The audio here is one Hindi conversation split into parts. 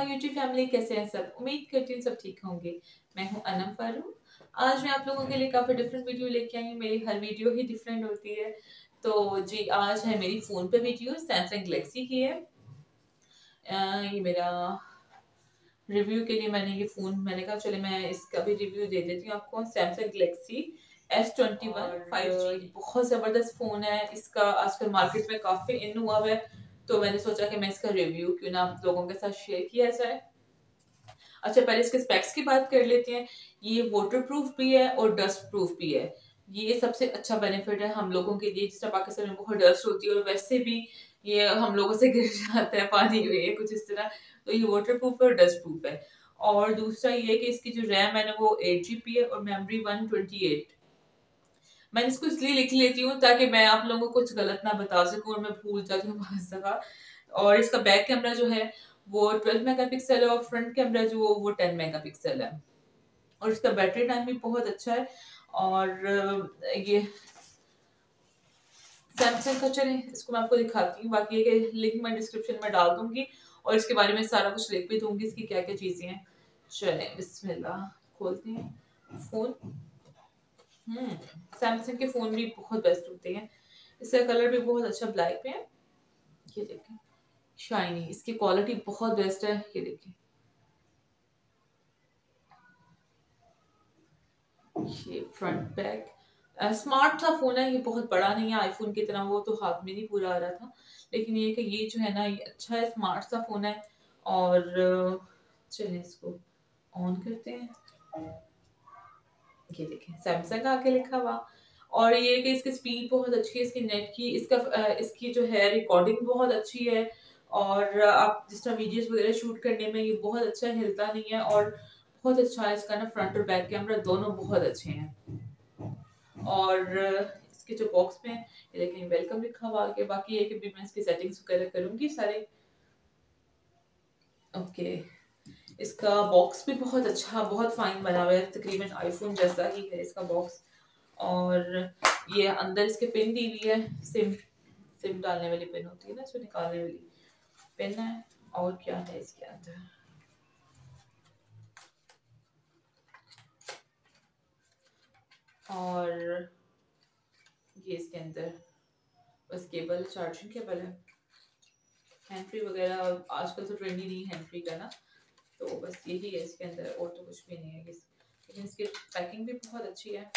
यूट्यूब फैमिली, कैसे हैं सब? उम्मीद करती हूँ सब ठीक होंगे। मैं हूँ अनम फारूक। आज मैं आप लोगों के लिए काफ़ी डिफरेंट वीडियो लेके आई हूँ। मेरी हर वीडियो ही डिफरेंट होती है। तो जी, आज है मेरी फ़ोन पे वीडियो, सैमसंग गैलेक्सी की है। ये मेरा रिव्यू के लिए मैंने ये फ़ोन, मैंने कहा चले मैं इसका भी रिव्यू दे देती हूँ आपको। सैमसंग गैलेक्सी S21 5G बहुत ज़बरदस्त फ़ोन है। इसका आजकल मार्केट में काफ़ी इन हुआ हुआ है, तो मैंने सोचा कि मैं इसका रिव्यू क्यों ना आप लोगों के साथ शेयर किया जाए। अच्छा, पहले इसके स्पेक्स की बात कर लेते हैं। ये वाटर प्रूफ भी है और डस्ट प्रूफ भी है। ये सबसे अच्छा बेनिफिट है हम लोगों के लिए, जिस तरह पाकिस्तान में बहुत डस्ट होती है और वैसे भी ये हम लोगों से गिर जाता है पानी में कुछ इस तरह, तो ये वाटर प्रूफ और डस्ट प्रूफ है। और दूसरा ये है कि इसकी जो रैम है ना वो 8 GB है और मेमोरी 128। मैंने इसको इसलिए लिख लेती हूँ ताकि मैं आप लोगों को कुछ गलत ना बता सकूँ और मैं भूल जाती हूँ बहुत दफा। और इसका बैक कैमरा जो है वो 12 मेगापिक्सल है और फ्रंट कैमरा जो वो 10 मेगापिक्सल है। और इसका बैटरी टाइम भी बहुत अच्छा है। और ये सैमसंग का, चले इसको मैं आपको दिखाती हूँ। बाकी ये लिंक मैं डिस्क्रिप्शन में डाल दूंगी और इसके बारे में सारा कुछ लिख भी दूंगी, इसकी क्या क्या चीजें हैं। चले बिस्मिल्लाह, खोलते हैं फोन। सैमसंग के फोन भी बहुत बेस्ट होते हैं। इसका कलर भी बहुत अच्छा ब्लैक में है। ये देखें, शाइनी, इसकी क्वालिटी बहुत बेस्ट है। ये देखें, ये फ्रंट बैक स्मार्ट सा फोन है। ये बहुत बड़ा नहीं है आईफोन की तरह, वो तो हाथ में नहीं पूरा आ रहा था। लेकिन ये कि ये जो है ना, ये अच्छा है, स्मार्ट सा फोन है। और चलिए इसको ऑन करते हैं। ये देखें, सैमसंग आके लिखा हुआ। और ये कि इसकी स्पीड बहुत अच्छी है, इसकी नेट की, इसकी जो है रिकॉर्डिंग बहुत अच्छी है। और आप जिस तरह वीडियोस वगैरह शूट करने में ये बहुत अच्छा है, हिलता नहीं है। और बहुत अच्छा है इसका ना फ्रंट और बैक कैमरा दोनों बहुत अच्छे हैं। और इसके जो बॉक्स में ये देखें वेलकम लिखा हुआ आगे। बाकी ये कि भी मैं इसकी सेटिंग्स वगैरह करूंगी सारे। ओके, इसका बॉक्स भी बहुत अच्छा, बहुत फाइन बना हुआ है, तकरीबन आईफोन जैसा ही है इसका बॉक्स। और ये अंदर इसके पिन दी हुई है, सिम सिम डालने वाली पिन होती है ना, इसको निकालने वाली पिन है। और क्या है इसके अंदर, और ये इसके अंदर बस केबल, चार्जिंग केबल है। हैंड फ्री वगैरह आजकल तो ट्रेंड ही नहीं है हैंड फ्री का ना, तो बस यही है इसके अंदर, और तो कुछ भी नहीं है। लेकिन इसकी पैकिंग भी बहुत अच्छी है।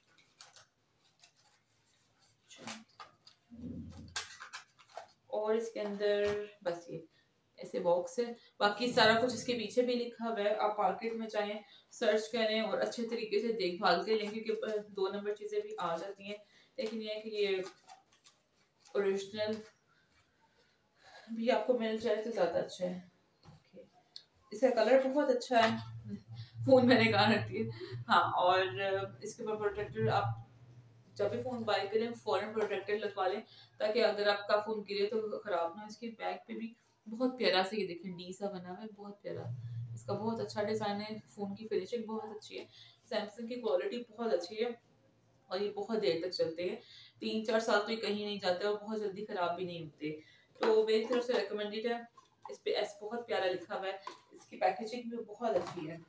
और इसके अंदर बस ये ऐसे बॉक्स है। बाकी सारा कुछ इसके पीछे भी लिखा हुआ है। आप मार्केट में चाहें सर्च करें और अच्छे तरीके से देखभाल के लें, क्योंकि 2 नंबर चीजें भी आ जाती हैं। लेकिन ये है कि ये ओरिजिनल भी आपको मिल जाए तो ज्यादा अच्छा है। इसका कलर बहुत अच्छा है। फोन मैंने कहा रखती है, हाँ। और इसके ऊपर प्रोटेक्टर, आप जब भी फोन बाय करें फौरन प्रोटेक्टर लगवा लें, ताकि अगर आपका फोन गिरे तो खराब ना। इसके बैक पे भी बहुत प्यारा से ये देखें डी सा बना हुआ है, बहुत प्यारा। इसका बहुत अच्छा डिजाइन है, फोन की फिनिशिंग बहुत अच्छी है, सैमसंग की क्वालिटी बहुत अच्छी है। और ये बहुत देर तक चलते हैं, 3-4 साल तो ये कहीं नहीं जाते और बहुत जल्दी खराब भी नहीं होते। तो मेरी तरफ से रिकमेंडेड है। इस पे एस बहुत प्यारा लिखा हुआ है। इसकी पैकेजिंग भी बहुत अच्छी है।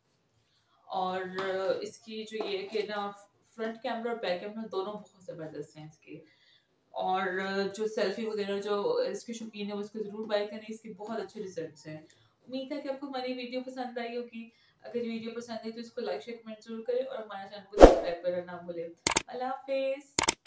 और इसकी जो ये कि ना फ्रंट कैमरा और बैक कैमरा दोनों बहुत ज़बरदस्त हैं इसके। और जो सेल्फी वगैरह जो इसके शौकीन है वो इसको ज़रूर बाय करें, इसके बहुत अच्छे रिजल्ट्स हैं। उम्मीद है कि आपको हमारी वीडियो पसंद आई होगी। अगर ये वीडियो पसंद है तो इसको लाइक शेयर कमेंट जरूर करें और हमारे चैनल को सब्सक्राइब करना ना भूलें। अल्लाह हाफिज़।